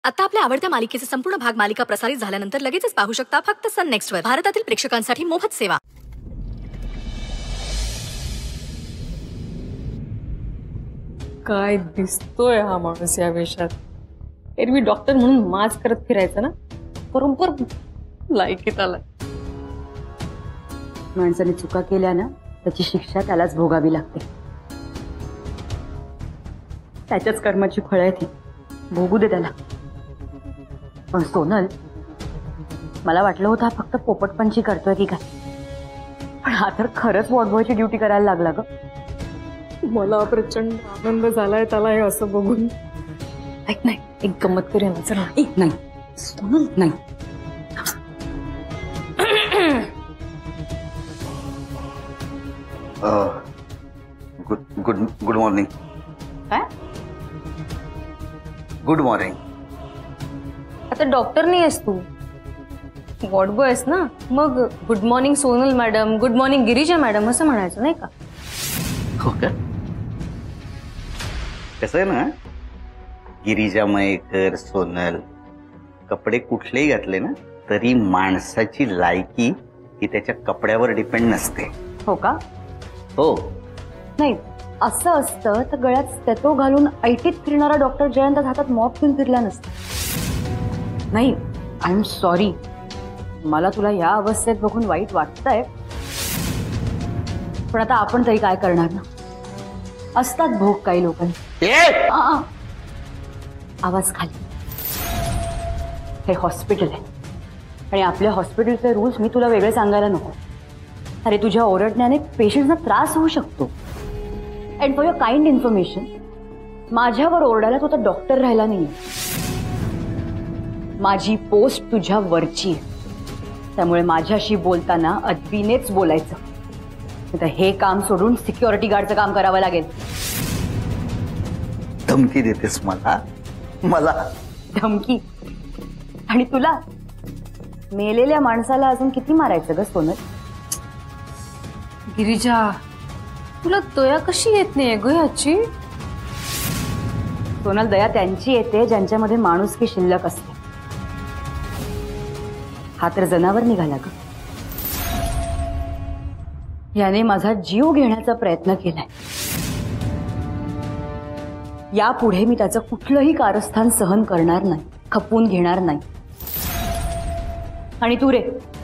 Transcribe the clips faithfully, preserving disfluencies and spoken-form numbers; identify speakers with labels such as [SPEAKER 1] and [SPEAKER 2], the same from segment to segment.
[SPEAKER 1] आता आपल्या आवडत्या मालिकेचे संपूर्ण भाग मालिका प्रसारित झाल्यानंतर लगेचच पाहू शकता फक्त सन नेक्स्ट वर. भारतातील प्रेक्षकांसाठी मोफत सेवा.
[SPEAKER 2] काय दिसतोय हा माणूस या वेशात. एरवी डॉक्टर म्हणून माज करत फिरायचं ना, बरोबर लायकीत आला.
[SPEAKER 3] माणसाने चुका केल्या ना त्याची शिक्षा त्यालाच भोगावी लागते. त्याच्याच कर्माची फळं आहेत, भोगू दे त्याला. पण सोनल, मला वाटलं होतं हा फक्त पोपटपंची करतोय की काय, पण हा तर खरंच वॉर्डबॉयची ड्युटी करायला लागला ग.
[SPEAKER 2] मला प्रचंड आनंद झालाय त्याला हे असं बघून. ऐक नाही, एक गंमत करूया ना. चला.
[SPEAKER 3] एक नाही सोनल, नाही.
[SPEAKER 4] Good good good morning.
[SPEAKER 3] काय
[SPEAKER 4] गुड मॉर्निंग.
[SPEAKER 2] आता डॉक्टर नाही आहेस तू, वॉर्ड बॉय आहेस ना. मग good morning Sonal madam, good morning Girija madam असं म्हणायचं नाही का?
[SPEAKER 4] हो का? कसं आहे ना, गिरिजा मयेकर, सोनल, कपडे कुठलेही घातले ना तरी माणसाची लायकी ही त्याच्या कपड्यावर डिपेंड नसते.
[SPEAKER 3] हो का?
[SPEAKER 4] हो.
[SPEAKER 3] नाही, असं असतं तर गळ्यात स्टेथो घालून ऐटीत फिरणारा डॉक्टर जयंत हातात मॉप घेऊन फिरला नसता. नाही, आय एम सॉरी. मला तुला या अवस्थेत बघून वाईट वाटतंय, पण आता आपण तरी काय करणार ना. असतात भोग काही लोकांनी. आवाज खाली. हे हॉस्पिटल आहे आणि आपल्या हॉस्पिटलचे रूल्स मी तुला वेगळे सांगायला नको. अरे, तुझ्या ओरडण्याने पेशंटना त्रास होऊ शकतो. And for your kind information, माझ्यावर ओरडायला तो तर डॉक्टर राहिला नाहीये. माझी पोस्ट तुझ्या वरची आहे, त्यामुळे माझ्याशी बोलताना अदबीनेच बोलायचं. आता हे काम सोडून सिक्युरिटी गार्डचं काम करावं लागेल.
[SPEAKER 4] धमकी देतेस मला? मला
[SPEAKER 3] धमकी? आणि तुला मेलेल्या माणसाला अजून किती मारायचं ग सोनल?
[SPEAKER 2] गिरिजा, तुला दया कशी येत नाहीये ग याची?
[SPEAKER 3] सोनल, दया त्यांची येते ज्यांच्यामध्ये माणुसकी शिल्लक असते. हा तर जनावर निघाला ग. याने माझा जीव घेण्याचा प्रयत्न केलाय. यापुढे मी त्याचं कुठलंही कारस्थान सहन करणार नाही, खपवून घेणार नाही. आणि तू रे,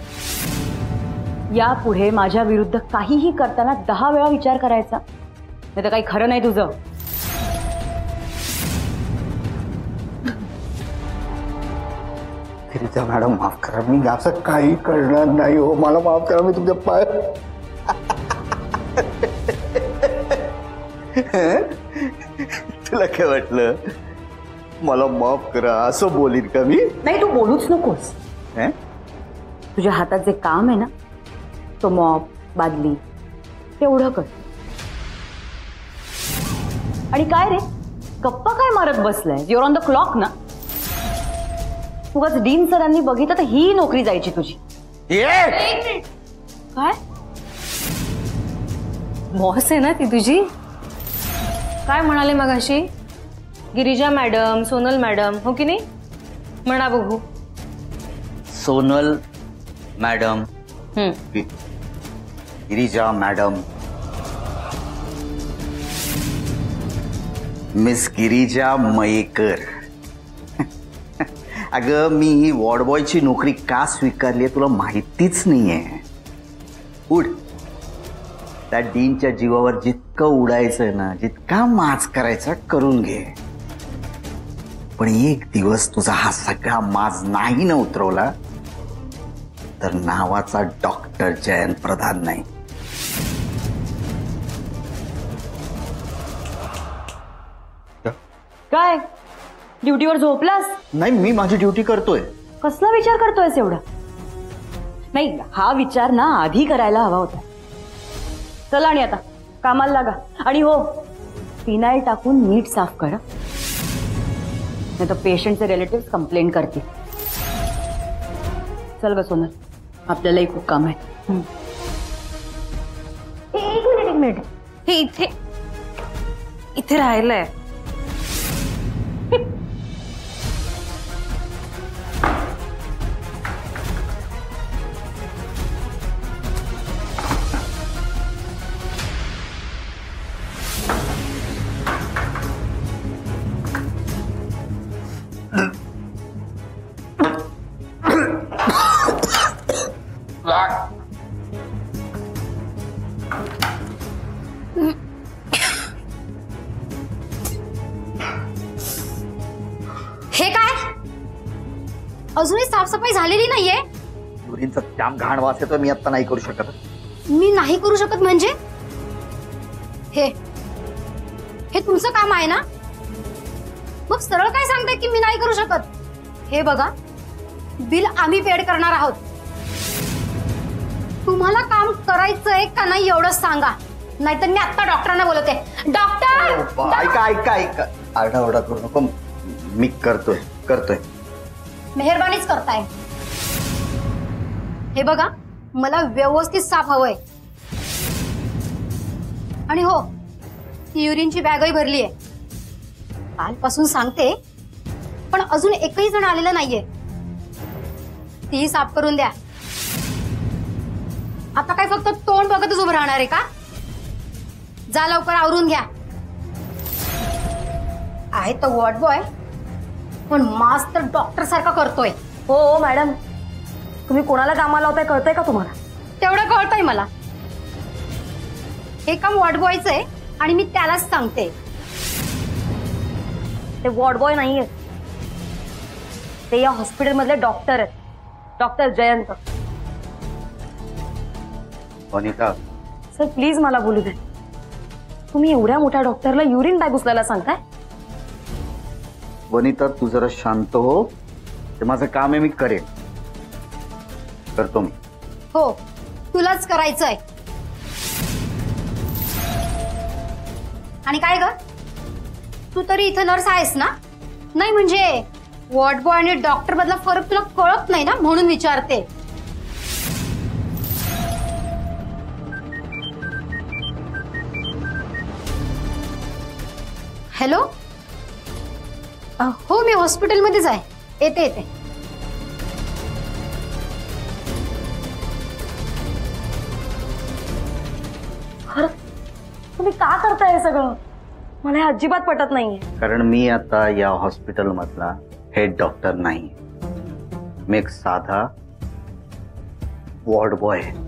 [SPEAKER 3] यापुढे माझ्या विरुद्ध काहीही करताना दहा वेळा विचार करायचा, नाही तर काही खरं नाही तुझं.
[SPEAKER 4] गिरिजा मॅडम, माफ करा, मी असं काही करणार नाही हो. मला माफ करा, मी तुमच्या पाय. तुला काय वाटलं मला माफ करा असं बोलीन का मी?
[SPEAKER 3] नाही, तू बोलूच नकोस. तुझ्या हातात जे काम आहे ना, तो मॉप, बादली, तेवढं कर. आणि काय रे, गप्पा काय मारत बसलाय? युअर ऑन द क्लॉक ना. उगाच डीन सरांनी बघितलं तर ही नोकरी जायची तुझी.
[SPEAKER 2] काय बॉस आहे ना ती तुझी? काय म्हणाले मगाशी? गिरिजा मॅडम, सोनल मॅडम, हो की नाही? म्हणा बघू.
[SPEAKER 4] सोनल मॅडम,
[SPEAKER 2] हम्म
[SPEAKER 4] गिरिजा मॅडम, मिस गिरिजा मयेकर. अगं, मी ही वॉर्डबॉयची नोकरी का स्वीकारली आहे तुला माहितीच नाहीये. उड. त्या डीनच्या जीवावर जितकं उडायचंय ना, जितका माज करायचा करून घे. पण एक दिवस तुझा हा सगळा माज नाही ना उतरवला तर नावाचा डॉक्टर जयंत प्रधान नाही.
[SPEAKER 3] काय ड्युटीवर झोपलास?
[SPEAKER 4] नाही, मी माझी ड्युटी करतोय.
[SPEAKER 3] कसला विचार करतोयस एवढा? नाही, हा विचार ना आधी करायला हवा होता. चला, आणि आता कामाला लागा. आणि हो, फिनाईल टाकून नीट साफ करा, नाही तर पेशंटचे रिलेटिव्ह कंप्लेंट करतील. चल ग सोनल, आपल्यालाही खूप काम आहे.
[SPEAKER 2] एक मिनिट एक मिनिट हे इथे इथे राहिलंय.
[SPEAKER 5] हे काय? अजूनही साफसफाई झालेली नाहीये.
[SPEAKER 4] युरिनचा जाम घाण वास येतो, मी आता नाही करू शकत.
[SPEAKER 5] मी नाही करू शकत म्हणजे हे हे तुमचं काम आहे ना? मग सरळ काय सांगताय की मी नाही करू शकत? हे बघा, बिल आम्ही पेड करणार आहोत. तुम्हाला काम करायचंय का नाही एवढंच सांगा, नाहीतर मी आता डॉक्टरांना बोलवते. डॉक्टर,
[SPEAKER 4] ऐका ऐका ऐका आरडाओरडा करू नको, मी करतोय करतोय
[SPEAKER 5] मेहरबानीच करताय. हे बघा, मला व्यवस्थित साफ हवंय. आणि हो, ती युरिनची बॅगही भरली आहे. कालपासून सांगते, पण अजून एकही जण आलेलं नाहीये. तीही साफ करून द्या. आता काय फक्त तोंड बघतच उभं राहणार आहे का? जा लवकर आवरून घ्या. आहे तर वॉर्ड बॉय, पण मास्क तर डॉक्टर सारखा करतोय.
[SPEAKER 2] हो हो मॅडम, तुम्ही कोणाला कामाला लावताय कळतंय का तुम्हाला?
[SPEAKER 5] तेवढं कळतंय मला. हे काम वॉर्ड बॉयचं आहे आणि मी त्यालाच सांगते.
[SPEAKER 2] ते वॉर्ड बॉय नाहीये, ते या हॉस्पिटल मधले डॉक्टर आहेत. Doctor Jayant.
[SPEAKER 4] Vanita,
[SPEAKER 2] sir please मला बोलू दे. तुम्ही एवढ्या मोठ्या डॉक्टरला युरिन बॅग उचलायला सांगताय?
[SPEAKER 4] वनिता तू जरा शांत हो. ते माझं काम आहे, मी करेन, करतो मी.
[SPEAKER 5] हो, तुलाच करायचंय. आणि काय ग, तू तरी इथं नर्स आहेस ना? नाही म्हणजे वॉर्ड बॉय आणि डॉक्टर मधला फरक तुला कळत नाही ना, म्हणून विचारते. हॅलो, हो मी हॉस्पिटलमध्येच आहे. येते येते.
[SPEAKER 2] खरं तुम्ही का करताय हे सगळं? मला हे अजिबात पटत नाहीये.
[SPEAKER 4] कारण मी आता या हॉस्पिटल मधला हेड डॉक्टर नाही, मी एक साधा वॉर्ड बॉय आहे.